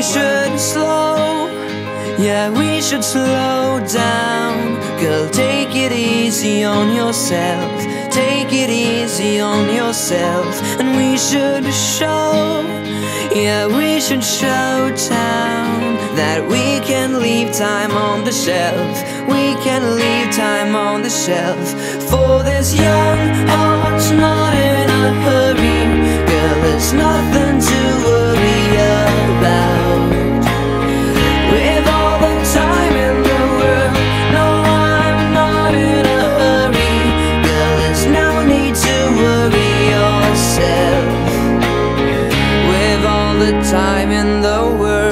should slow, yeah, we should slow down. Girl, take it easy on yourself, take it easy on yourself. And we should show, yeah, we should show town that we can leave time on the shelf, we can leave time on the shelf. For this young heart's not in a hurry, girl, there's nothing to worry about. With all the time in the world, no, I'm not in a hurry, girl, there's no need to worry yourself. With all the time in the world,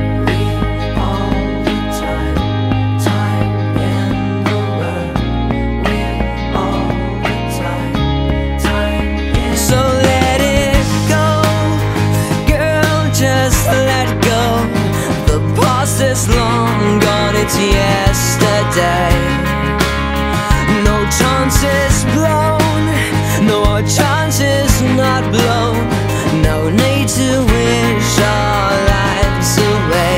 it's long gone, it's yesterday. No chances blown, no chances not blown. No need to wish our lives away.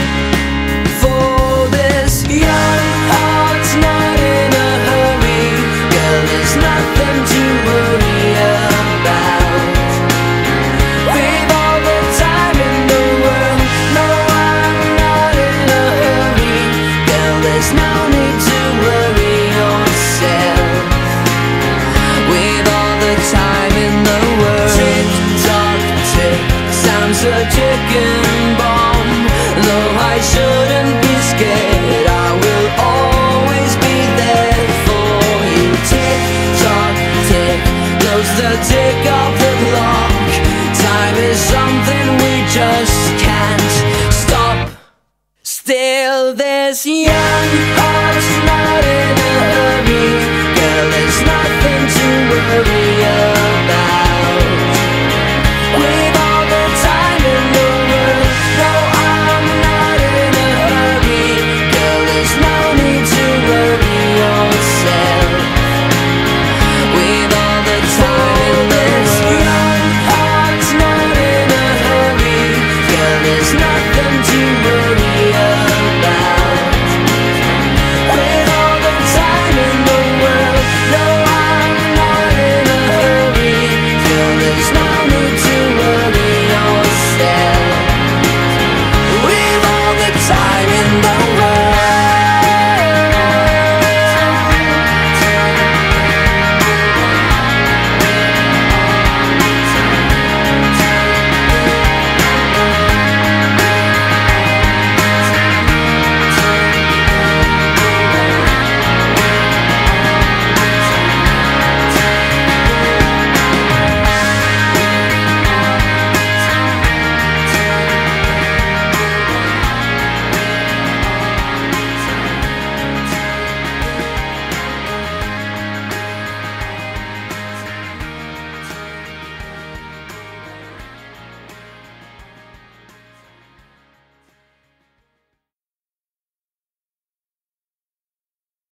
For this young heart's not in a hurry, girl, there's nothing to worry about. With all the time in the world, no, there's no need to worry yourself. With all the time in the world, tick tock tick, sounds a ticking bomb. Though I shouldn't be scared, I will always be there for you. Tick tock tick, close the tick of the clock. Time is something we just can't stop. Still, this young heart's not in a hurry, girl, there's nothing to worry